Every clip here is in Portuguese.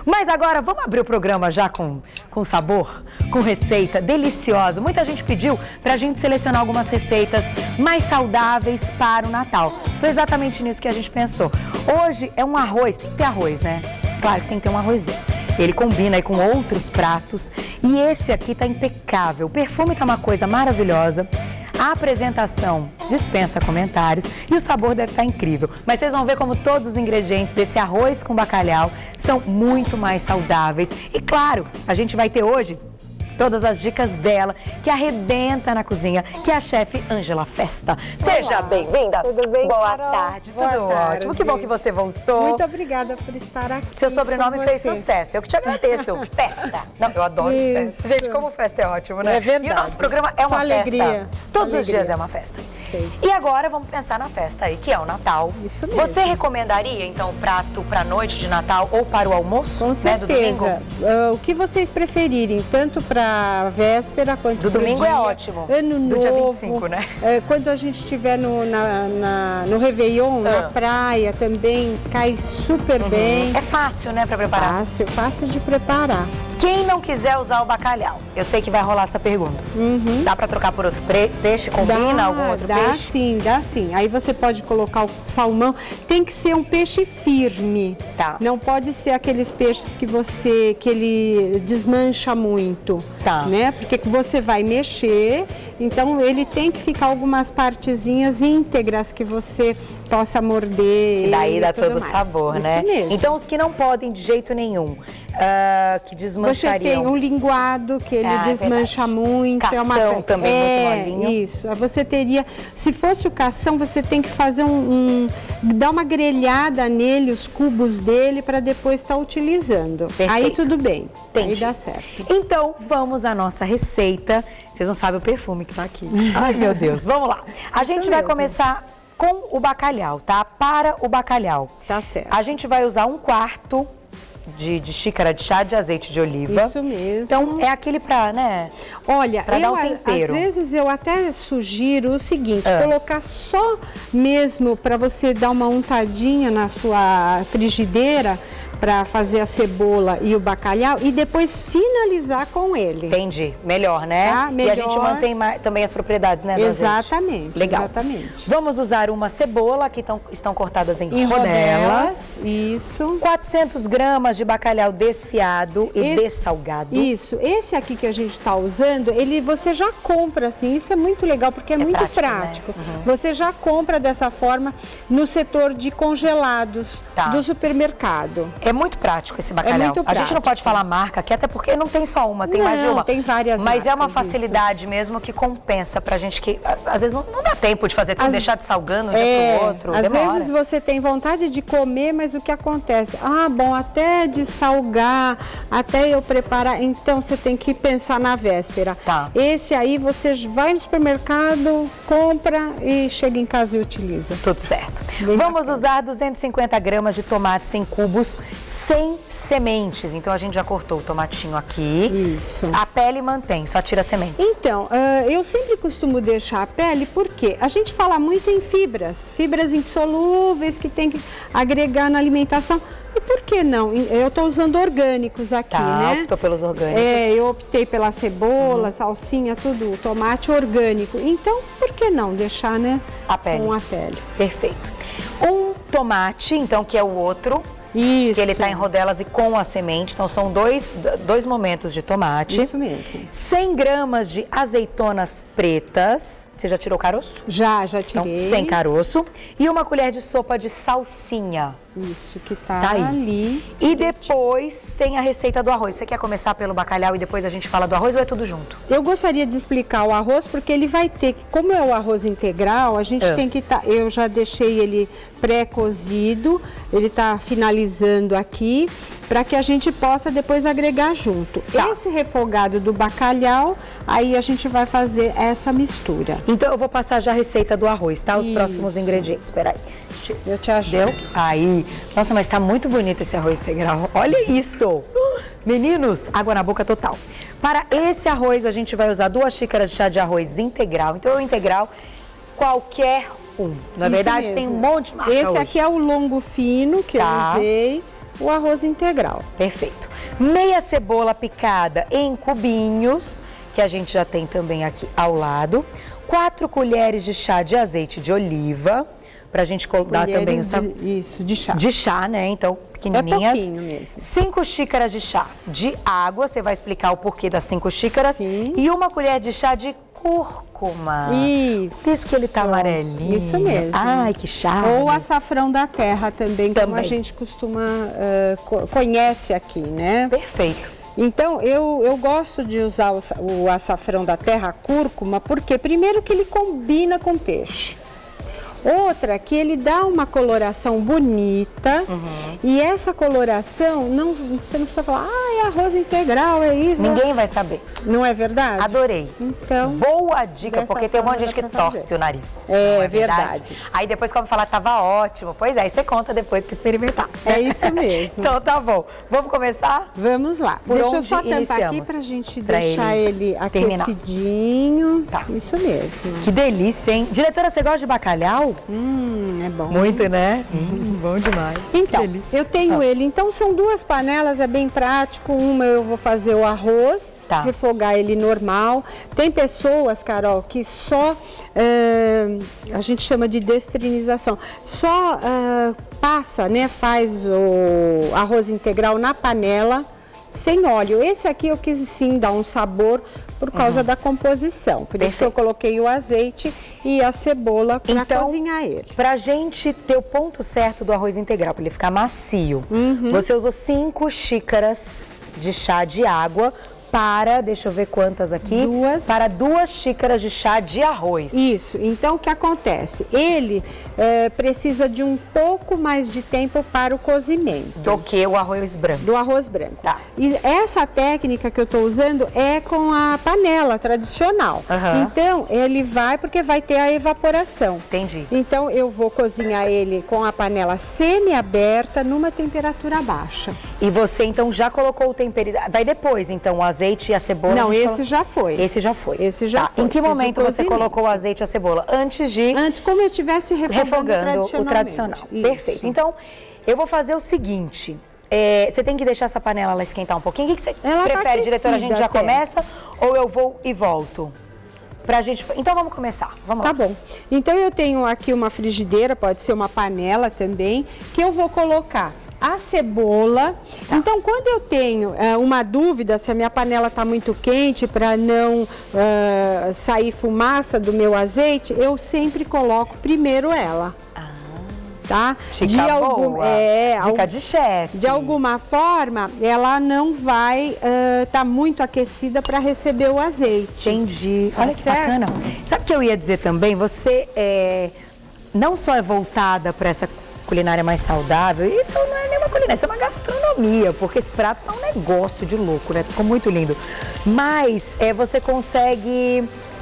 Mas agora vamos abrir o programa já com sabor, com receita deliciosa. Muita gente pediu pra gente selecionar algumas receitas mais saudáveis para o Natal. Foi exatamente nisso que a gente pensou. Hoje é um arroz, tem que ter arroz, né? Claro que tem que ter um arrozinho. Ele combina aí com outros pratos e esse aqui tá impecável. O perfume tá uma coisa maravilhosa. A apresentação dispensa comentários e o sabor deve estar incrível. Mas vocês vão ver como todos os ingredientes desse arroz com bacalhau são muito mais saudáveis. E claro, a gente vai ter hoje todas as dicas dela, que arrebenta na cozinha, que é a chefe Ângela Festa. Seja bem-vinda. Tudo bem, Boa Carol? tarde, Boa tudo tarde. ótimo. Que bom que você voltou. Muito obrigada por estar aqui. Seu sobrenome com fez você. sucesso, eu que te agradeço. Festa. Não, eu adoro Isso. festa. Gente, como festa é ótimo, né? É verdade. E o nosso programa é Só uma alegria, festa. só Todos os alegria. dias é uma festa. Sei. E agora vamos pensar na festa aí, que é o Natal. Isso mesmo. Você recomendaria, então, prato para noite de Natal ou para o almoço? Com Né, do domingo? certeza. O que vocês preferirem, tanto para véspera quanto Do pro domingo dia, é ótimo. Ano Do novo, dia 25, né? Quando a gente estiver no Réveillon, na praia também, cai super bem. É fácil, né, para preparar? Fácil de preparar. Quem não quiser usar o bacalhau? Eu sei que vai rolar essa pergunta. Dá para trocar por outro peixe? Combina algum outro peixe? Dá sim. Aí você pode colocar o salmão. Tem que ser um peixe firme. Tá. Não pode ser aqueles peixes que ele desmancha muito. Tá. Né? Porque você vai mexer, então ele tem que ficar algumas partezinhas íntegras que você possa morder. E daí dá tudo todo o mais. sabor, Isso né? mesmo. Então os que não podem de jeito nenhum, que Você desmanchariam. tem um linguado que ele É desmancha verdade. muito. Cação também, muito molinho. Isso. Você teria, se fosse o cação, você tem que fazer dar uma grelhada nele, os cubos dele, para depois estar utilizando. Perfeito. Aí tudo bem. Entendi. Aí dá certo. Então, vamos à nossa receita. Vocês não sabem o perfume que tá aqui. Ai, meu Deus. Vamos lá. A gente vai mesmo. começar com o bacalhau, tá? Para o bacalhau. Tá certo. A gente vai usar 1/4 de xícara de chá de azeite de oliva. Isso mesmo. Então, é aquele pra, né? Olha, Pra dar um tempero. às vezes eu até sugiro o seguinte, colocar só mesmo para você dar uma untadinha na sua frigideira para fazer a cebola e o bacalhau e depois finalizar com ele. Entendi. Melhor, né? Tá, E a gente melhor. mantém também as propriedades, né? do azeite. Exatamente. Legal. Exatamente. Vamos usar uma cebola que estão cortadas em Em rodelas. rodelas. Isso. 400 gramas de bacalhau desfiado e dessalgado. Isso. Esse aqui que a gente está usando, você já compra assim. Isso é muito legal porque é muito prático, né? prático. Você já compra dessa forma no setor de congelados do supermercado. É muito prático esse bacalhau. muito A gente não prático. pode falar marca aqui, até porque não tem só uma, tem mais de uma. Tem várias Mas é uma marcas, facilidade mesmo que compensa pra gente que, às vezes, não dá tempo de fazer tudo, deixar de salgando um dia pro outro. Às demora. vezes você tem vontade de comer, mas o que acontece? Bom, até de salgar, até eu preparar, então você tem que pensar na véspera. Tá. Esse aí você vai no supermercado, compra e chega em casa e utiliza. Tudo certo. Bem Vamos bacana. usar 250 gramas de tomates em cubos sem sementes. Então, a gente já cortou o tomatinho aqui. Isso. A pele mantém, só tira sementes. Então, eu sempre costumo deixar a pele porque a gente fala muito em fibras insolúveis que tem que agregar na alimentação. E por que não? Eu estou usando orgânicos aqui, né? Optou pelos orgânicos. Eu optei pela cebola, salsinha, tudo, tomate orgânico. Então, por que não deixar, né? A pele. Com a pele. Perfeito. Um tomate, então, que é o outro. Isso. Que ele está em rodelas e com a semente. Então, são dois momentos de tomate. Isso mesmo. 100 gramas de azeitonas pretas. Você já tirou o caroço? Já Então, tirei. sem caroço. E uma colher de sopa de salsinha. Isso que tá, Tá aí. ali. E depois tem a receita do arroz. Você quer começar pelo bacalhau e depois a gente fala do arroz ou é tudo junto? Eu gostaria de explicar o arroz, porque ele vai ter, como é o arroz integral, a gente tem que eu já deixei ele pré-cozido, ele está finalizando aqui, para que a gente possa depois agregar junto. Tá. Esse refogado do bacalhau, aí a gente vai fazer essa mistura. Então eu vou passar já a receita do arroz, tá? Os Isso. próximos ingredientes. Peraí. Eu te ajudo. Deu? Aí. Nossa, mas tá muito bonito esse arroz integral. Olha isso! Meninos, água na boca total. Para esse arroz, a gente vai usar 2 xícaras de chá de arroz integral. Então, o integral, qualquer um. Na Isso verdade, mesmo. tem um monte de marca Esse hoje. aqui é o longo fino que eu usei. o arroz integral. Perfeito. Meia cebola picada em cubinhos, que a gente já tem também aqui ao lado. 4 colheres de chá de azeite de oliva, pra gente dar também isso, de chá. De chá, né? Então, pequenininhas. É pouquinho mesmo. 5 xícaras de chá de água, você vai explicar o porquê das 5 xícaras. Sim. E 1 colher de chá de cúrcuma. Isso. Por isso que ele tá amarelinho. Isso mesmo. Ai, que chá. Ou açafrão da terra também, como a gente costuma, conhece aqui, né? Perfeito. Então, eu gosto de usar o açafrão da terra, a cúrcuma, porque primeiro que ele combina com peixe. Outra, que ele dá uma coloração bonita, e essa coloração, você não precisa falar, é arroz integral, é isso. Ninguém vai saber. Não é verdade? Adorei. Então, boa dica, porque tem um monte de gente que torce o nariz. É verdade. Aí depois, como falar, tava ótimo. Pois é, aí você conta depois que experimentar. É isso mesmo. Então tá bom. Vamos começar? Vamos lá. Deixa eu só tampar aqui pra gente deixar ele aquecidinho. Tá. Isso mesmo. Que delícia, hein? Diretora, você gosta de bacalhau? É bom. Muito, né? Bom demais. Então, eu tenho ele. Então, são 2 panelas, é bem prático. Uma eu vou fazer o arroz, refogar ele normal. Tem pessoas, Carol, que só, a gente chama de destrinização, só passa, né, faz o arroz integral na panela, sem óleo. Esse aqui eu quis sim dar um sabor por causa da composição. Por isso que eu coloquei o azeite e a cebola para cozinhar ele. Pra gente ter o ponto certo do arroz integral, para ele ficar macio, você usou 5 xícaras de chá de água para, deixa eu ver quantas aqui, para 2 xícaras de chá de arroz. Isso, então o que acontece? Ele precisa de um pouco mais de tempo para o cozimento. Do que o arroz branco. Do arroz branco. Tá. E essa técnica que eu estou usando é com a panela tradicional. Então, ele porque vai ter a evaporação. Entendi. Então, eu vou cozinhar ele com a panela semi-aberta numa temperatura baixa. E você, então, já colocou o tempero... Vai depois, então, o azeite e a cebola? Não, esse já foi. Esse já foi. Esse já foi. Em que momento você colocou o azeite e a cebola? Antes, como eu estivesse refogando o tradicional. Isso. Perfeito. Então, eu vou fazer o seguinte. Você tem que deixar essa panela ela esquentar um pouquinho. O que você prefere, diretora? A gente já começa ou eu vou e volto? Pra gente... Então, vamos começar. Vamos lá. Tá bom. Então, eu tenho aqui uma frigideira, pode ser uma panela também, que eu vou colocar a cebola. Então, quando eu tenho uma dúvida se a minha panela está muito quente para não sair fumaça do meu azeite, eu sempre coloco primeiro ela. Tá? Dica boa. Dica de chefe. De alguma forma, ela não vai estar muito aquecida para receber o azeite. Entendi. Olha que bacana. Sabe o que eu ia dizer também? Você não só é voltada para essa culinária mais saudável, isso não é nenhuma culinária, isso é uma gastronomia, porque esse prato está um negócio de louco, né? Ficou muito lindo. Mas você consegue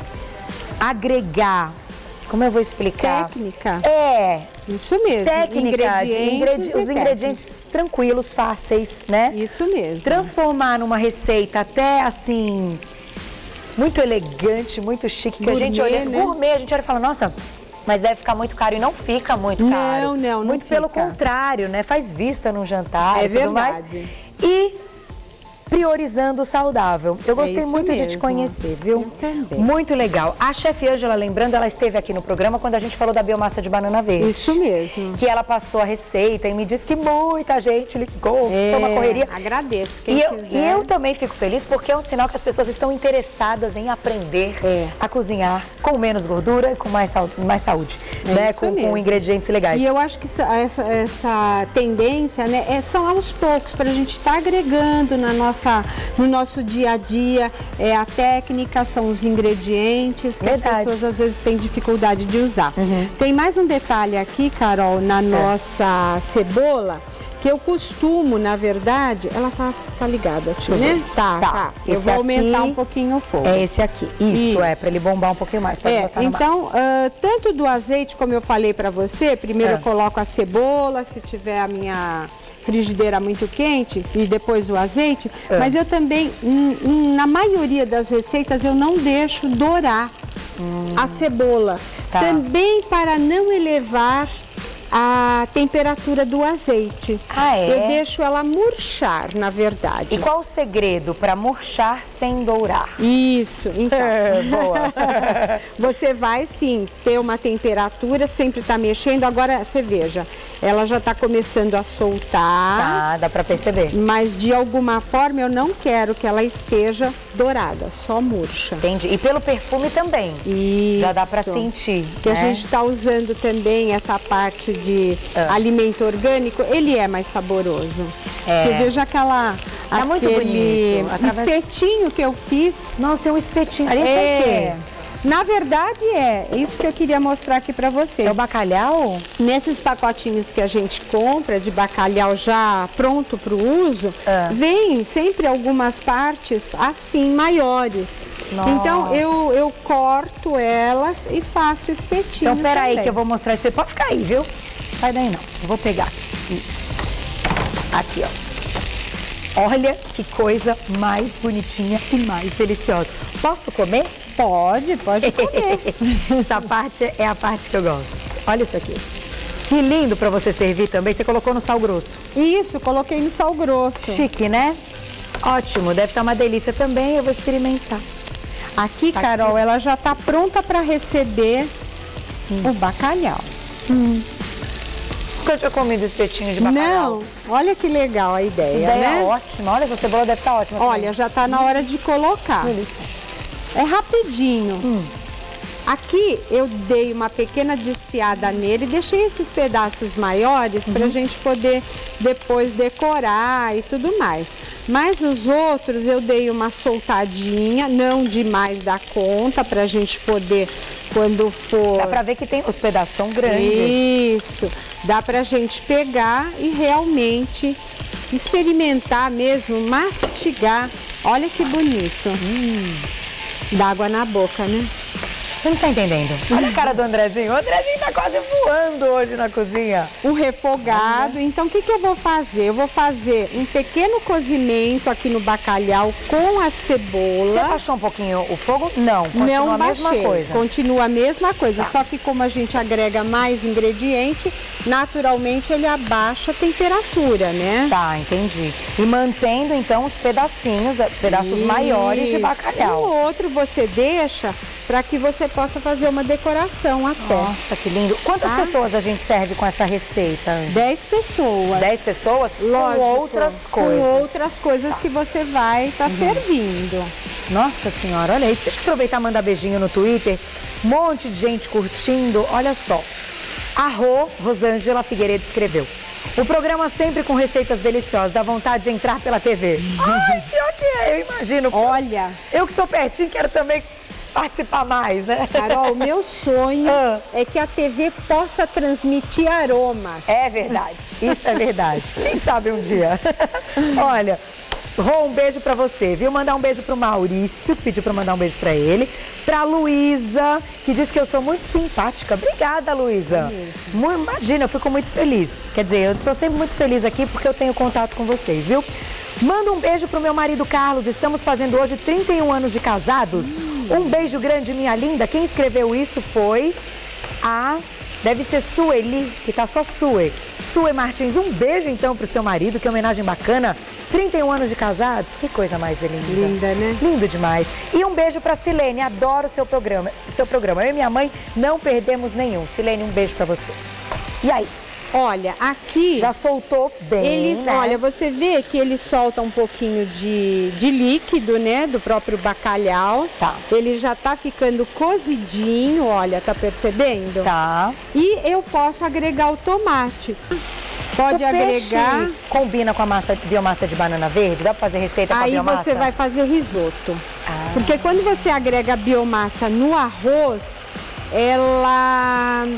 agregar, como eu vou explicar? Técnica. Isso mesmo. Técnica, os ingredientes tranquilos, fáceis, né? Isso mesmo. Transformar numa receita até assim, muito elegante, muito chique, que a gente olha, gourmet, a gente olha e fala, nossa, mas deve ficar muito caro, e não fica muito caro. Não muito fica. Pelo contrário, né? Faz vista num jantar e tudo mais. E priorizando o saudável. Eu gostei muito de te conhecer, viu? Eu também. Muito legal. A chefe Ângela, lembrando, ela esteve aqui no programa quando a gente falou da biomassa de banana verde. Isso mesmo. Que ela passou a receita e me disse que muita gente ligou, foi uma correria. Agradeço quem quiser. E eu também fico feliz porque é um sinal que as pessoas estão interessadas em aprender a cozinhar com menos gordura e com mais saúde, né? Com ingredientes legais. E eu acho que essa tendência, né, são aos poucos, para a gente estar agregando no nosso dia a dia, a técnica, são os ingredientes que as pessoas às vezes têm dificuldade de usar. Tem mais um detalhe aqui, Carol, na nossa cebola, que eu costumo, na verdade, ela tá ligada aqui, né? Tá. Eu vou aumentar um pouquinho o fogo. É esse aqui. Isso. Para ele bombar um pouquinho mais. Então, tanto do azeite, como eu falei para você, primeiro eu coloco a cebola, se tiver a minha frigideira muito quente, e depois o azeite, mas eu também, na maioria das receitas, eu não deixo dourar a cebola, também para não elevar a temperatura do azeite. Ah, é? Eu deixo ela murchar, na verdade. E qual o segredo para murchar sem dourar? Isso, então. Boa. Você vai sim ter uma temperatura, sempre tá mexendo. Agora você veja, ela já tá começando a soltar. Tá, dá para perceber. Mas de alguma forma eu não quero que ela esteja dourada, só murcha. Entendi. E pelo perfume também. Isso. Já dá para sentir. Que né? a gente está usando também essa parte de alimento orgânico, ele é mais saboroso. Você veja Tá muito bonito. espetinho que eu fiz. Nossa, tem um espetinho. Ali tem o quê? Na verdade é isso que eu queria mostrar aqui para vocês. É o bacalhau? Nesses pacotinhos que a gente compra de bacalhau já pronto para o uso, vem sempre algumas partes assim maiores. Nossa. Então eu corto elas e faço espetinho. Então peraí também. que eu vou mostrar esse. Pode ficar aí, viu? Sai daí não. Eu vou pegar aqui, ó. Olha que coisa mais bonitinha e mais deliciosa. Posso comer? Pode comer. Essa parte é a parte que eu gosto. Olha isso aqui. Que lindo para você servir também. Você colocou no sal grosso. Isso, coloquei no sal grosso. Chique, né? Ótimo, deve estar uma delícia também. Eu vou experimentar. Aqui, Carol, ela já está pronta para receber o bacalhau. Nunca tinha comido espetinho de bacalhau. Não, olha que legal a ideia, né? É ótima. Olha, essa cebola deve estar ótima. Olha, já está na hora de colocar. É rapidinho. Aqui eu dei uma pequena desfiada nele, deixei esses pedaços maiores para a gente poder depois decorar e tudo mais. Mas os outros eu dei uma soltadinha, não demais da conta, para a gente poder, quando for... Dá pra ver que tem os pedaços são grandes. Isso, dá pra gente pegar e realmente experimentar mesmo, mastigar. Olha que bonito. Dá água na boca, né? Você não tá entendendo? Olha a cara do Andrezinho. O Andrezinho tá quase voando hoje na cozinha. O refogado. Então, o que eu vou fazer? Eu vou fazer um pequeno cozimento aqui no bacalhau com a cebola. Você abaixou um pouquinho o fogo? Não, continua a mesma coisa. Continua a mesma coisa, só que como a gente agrega mais ingrediente, naturalmente ele abaixa a temperatura, né? Tá, entendi. E mantendo, então, os pedacinhos, pedaços maiores de bacalhau. O outro você deixa para que você possa fazer uma decoração até. Nossa, que lindo. Quantas pessoas a gente serve com essa receita? 10 pessoas. 10 pessoas? Lógico, com outras coisas. Com outras coisas que você vai estar servindo. Nossa senhora, olha isso. Deixa eu aproveitar e mandar beijinho no Twitter. Um monte de gente curtindo. Olha só. A Rosângela Figueiredo escreveu: o programa sempre com receitas deliciosas, dá vontade de entrar pela TV. Ai, pior que é, eu imagino. Olha. Eu que tô pertinho quero também participar mais, né? Carol, o meu sonho é que a TV possa transmitir aromas. É verdade, isso é verdade. Quem sabe um dia. Olha, Rô, um beijo pra você, viu? Mandar um beijo pro Maurício, pediu pra mandar um beijo pra ele. Pra Luísa, que disse que eu sou muito simpática. Obrigada, Luísa. Imagina, eu fico muito feliz. Quer dizer, eu tô sempre muito feliz aqui porque eu tenho contato com vocês, viu? Manda um beijo pro meu marido Carlos, estamos fazendo hoje 31 anos de casados. Um beijo grande, minha linda. Quem escreveu isso foi a... Deve ser Sueli, que tá só Sue. Sue Martins, um beijo então pro seu marido, que homenagem bacana. 31 anos de casados, que coisa mais linda. Linda, né? Lindo demais. E um beijo pra Silene, adoro o seu programa. Eu e minha mãe não perdemos nenhum. Silene, um beijo pra você. E aí? Olha, aqui... Já soltou bem, eles, né? Olha, você vê que ele solta um pouquinho de líquido, né? Do próprio bacalhau. Tá. Ele já tá ficando cozidinho, olha, tá percebendo? Tá. E eu posso agregar o tomate. Pode agregar... Combina com a biomassa de banana verde? Dá pra fazer receita com a biomassa? Aí você vai fazer risoto. Porque quando você agrega a biomassa no arroz, ela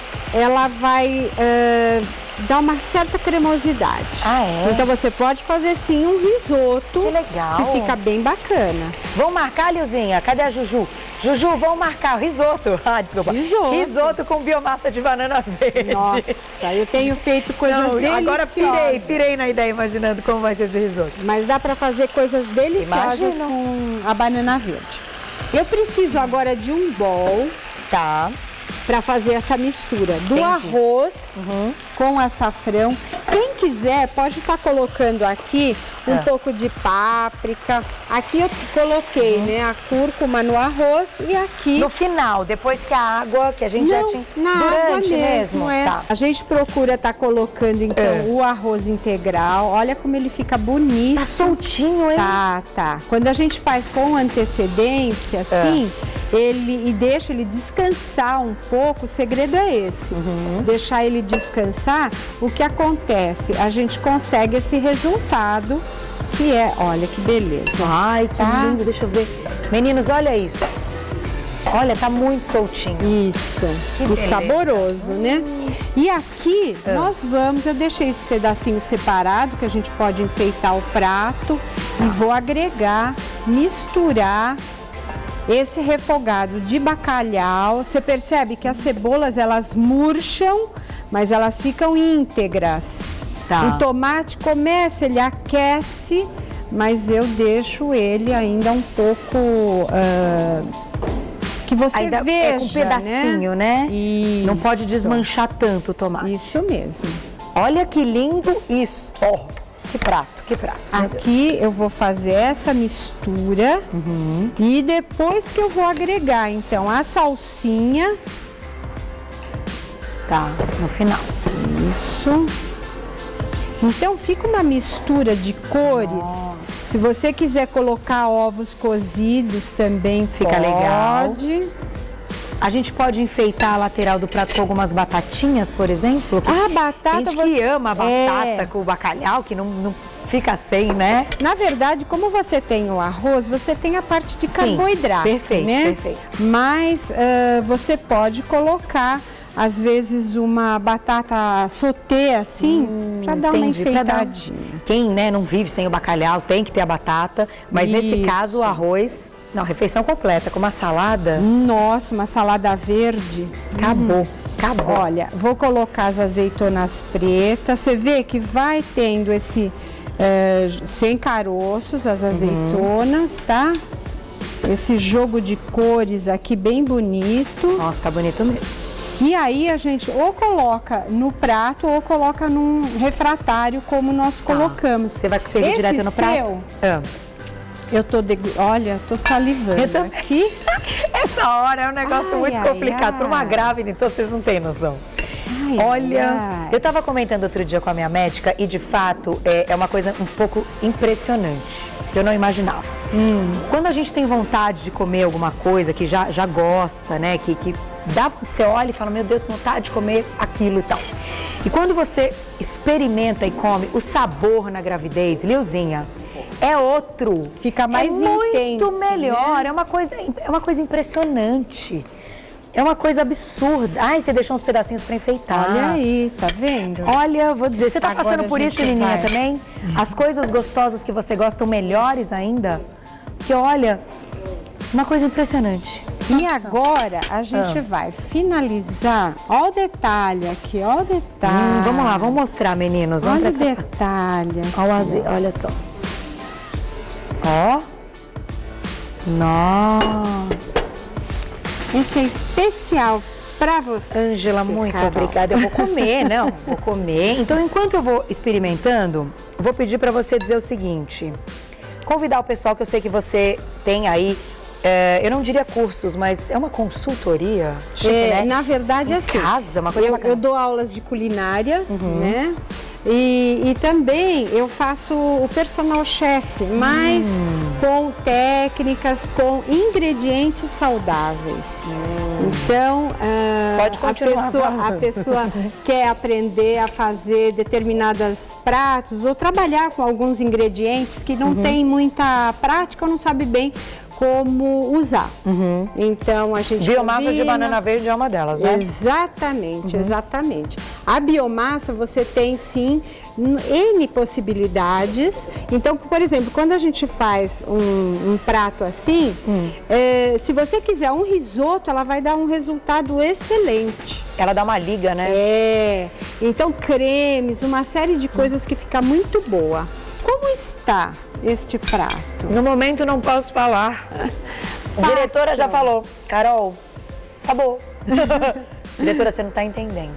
vai dar uma certa cremosidade. Ah, é? Então você pode fazer sim um risoto. Que legal. Que fica bem bacana. Vamos marcar, Lilzinha? Cadê a Juju? Juju, vamos marcar o risoto. Ah, desculpa. Risoto com biomassa de banana verde. Nossa, eu tenho feito coisas deliciosas. Agora pirei na ideia, imaginando como vai ser esse risoto. Mas dá para fazer coisas deliciosas com a banana verde. Eu preciso agora de um bowl. Tá. para fazer essa mistura do arroz com açafrão. Quem quiser pode estar colocando aqui um pouco de páprica. Aqui eu coloquei, né, a cúrcuma no arroz e aqui... No final, depois que a água, que a gente já tinha... na água mesmo, é. Tá. A gente procura estar colocando, então, o arroz integral. Olha como ele fica bonito. Tá soltinho, hein? Tá. Quando a gente faz com antecedência, assim, e deixa ele descansar um pouco, o segredo é esse. Deixar ele descansar, o que acontece? A gente consegue esse resultado, que é, olha que beleza. Ai, que lindo, deixa eu ver. Meninos, olha isso. Olha, tá muito soltinho. Isso, e saboroso, né? E aqui eu deixei esse pedacinho separado, que a gente pode enfeitar o prato, e vou agregar, misturar esse refogado de bacalhau. Você percebe que as cebolas, elas murcham, mas elas ficam íntegras. O tomate começa, ele aquece, mas eu deixo ele ainda um pouco... que você ainda veja, com um pedacinho, né? Isso. Não pode desmanchar tanto o tomate. Isso mesmo. Olha que lindo isso. Oh, que prato, que prato. Aqui eu vou fazer essa mistura e depois que eu vou agregar, então, a salsinha. Tá, no final. Isso. Então fica uma mistura de cores. Se você quiser colocar ovos cozidos também fica legal. Pode. A gente pode enfeitar a lateral do prato com algumas batatinhas, por exemplo? A batata... Tem gente que ama a batata com o bacalhau, que não fica sem, né? Na verdade, como você tem o arroz, você tem a parte de carboidrato, perfeito, né? Perfeito. Mas você pode colocar, às vezes, uma batata sauté assim, para dar uma enfeitadinha. Quem, né, não vive sem o bacalhau tem que ter a batata, mas nesse caso o arroz... Não, refeição completa, com uma salada. Nossa, uma salada verde. Acabou, acabou. Olha, vou colocar as azeitonas pretas. Você vê que vai tendo esse sem caroços, as azeitonas, tá? Esse jogo de cores aqui bem bonito. Nossa, tá bonito mesmo. E aí a gente ou coloca no prato ou coloca num refratário como nós colocamos. Você vai servir direto no prato? Eu tô salivando aqui. Essa hora é um negócio muito complicado para uma grávida, então vocês não têm noção. Olha, eu estava comentando outro dia com a minha médica e de fato é uma coisa um pouco impressionante, que eu não imaginava. Quando a gente tem vontade de comer alguma coisa que já gosta, né, que você olha e fala, meu Deus, que vontade de comer aquilo e tal. E quando você experimenta e come, o sabor na gravidez, Lilzinha, é outro. Fica mais intenso, muito melhor, né? É uma coisa impressionante. É uma coisa absurda. Ai, você deixou uns pedacinhos para enfeitar. Olha aí, tá vendo? Olha, vou dizer, você tá passando por isso, menininha, também? As coisas gostosas que você gosta melhores ainda? Que olha, uma coisa impressionante. E agora a gente vai finalizar. Olha o detalhe aqui, olha o detalhe. Vamos lá, vamos mostrar, meninos. Vamos olha o detalhe. Olha só. Ó. Nossa. Esse é especial para você. Ângela, muito obrigada. Eu vou comer, não? Vou comer. Então, enquanto eu vou experimentando, vou pedir para você dizer o seguinte. Convidar o pessoal, que eu sei que você tem aí, eu não diria cursos, mas é uma consultoria. Né? Na verdade, é assim. Casa, uma coisa eu dou aulas de culinária, né? E também eu faço o personal chef, mas com técnicas, com ingredientes saudáveis. Então, pode continuar, a pessoa quer aprender a fazer determinados pratos ou trabalhar com alguns ingredientes que não tem muita prática ou não sabe bem como usar. Então, a gente biomassa de banana verde é uma delas, né? Exatamente, exatamente. A biomassa, você tem, sim, N possibilidades. Então, por exemplo, quando a gente faz um prato assim, se você quiser um risoto, ela vai dar um resultado excelente. Ela dá uma liga, né? Então, cremes, uma série de coisas que fica muito boa. Como está este prato? No momento não posso falar. A diretora já falou, Carol, acabou. Diretora, você não tá entendendo.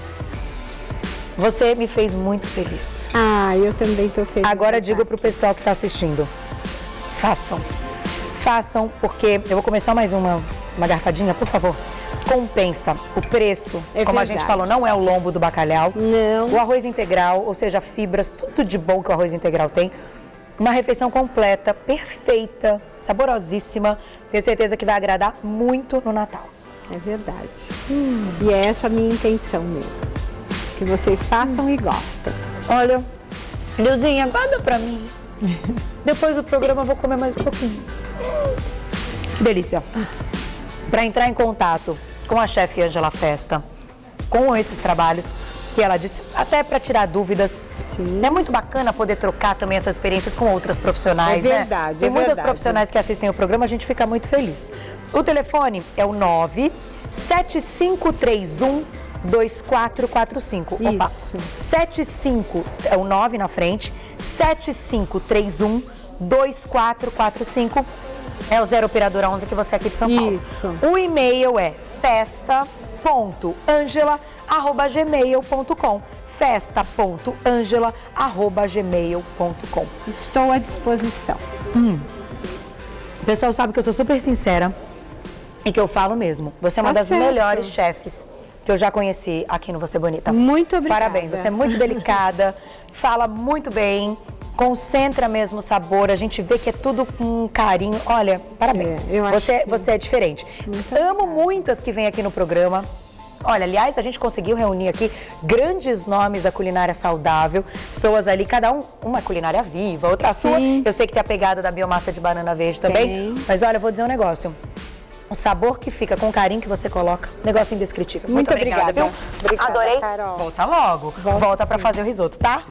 Você me fez muito feliz. Ah, eu também tô feliz. Agora digo pro pessoal que tá assistindo. Façam. Façam, porque eu vou comer só mais uma garfadinha, por favor. Compensa o preço, como a gente falou, não é o lombo do bacalhau. Não. O arroz integral, ou seja, fibras, tudo de bom que o arroz integral tem. Uma refeição completa, perfeita, saborosíssima. Tenho certeza que vai agradar muito no Natal. É verdade. E é essa a minha intenção mesmo. Que vocês façam e gostem. Olha, Leuzinha, guarda pra mim. Depois do programa eu vou comer mais um pouquinho. Que delícia. Para entrar em contato com a chefe Ângela Festa, com esses trabalhos que ela disse, até para tirar dúvidas. Sim. É muito bacana poder trocar também essas experiências com outras profissionais, né? É verdade, Tem muitas profissionais que assistem o programa, a gente fica muito feliz. O telefone é o 97531-2445. Opa, Isso. 75 é o 9 na frente, 7531-2445. É o 0 operadora 11 que você é aqui de São Paulo. Isso. O e-mail é festa.angela@gmail.com. festa.angela@gmail.com. Estou à disposição. O pessoal sabe que eu sou super sincera e que eu falo mesmo. Você é uma Tá das certo. melhores chefes que eu já conheci aqui no Você Bonita. Muito obrigada. Parabéns, você é muito delicada, fala muito bem, concentra mesmo o sabor, a gente vê que é tudo com carinho. Olha, parabéns. Eu acho Você é diferente. Amo muitas que vêm aqui no programa. Olha, aliás, a gente conseguiu reunir aqui grandes nomes da culinária saudável, pessoas ali, cada uma culinária viva, outra a sua. Eu sei que tem a pegada da biomassa de banana verde também, mas olha, eu vou dizer um negócio. O sabor que fica com o carinho que você coloca, negócio indescritível. Muito obrigada, viu? Obrigada, Adorei. Carol. Volta logo. Volta para fazer o risoto, tá?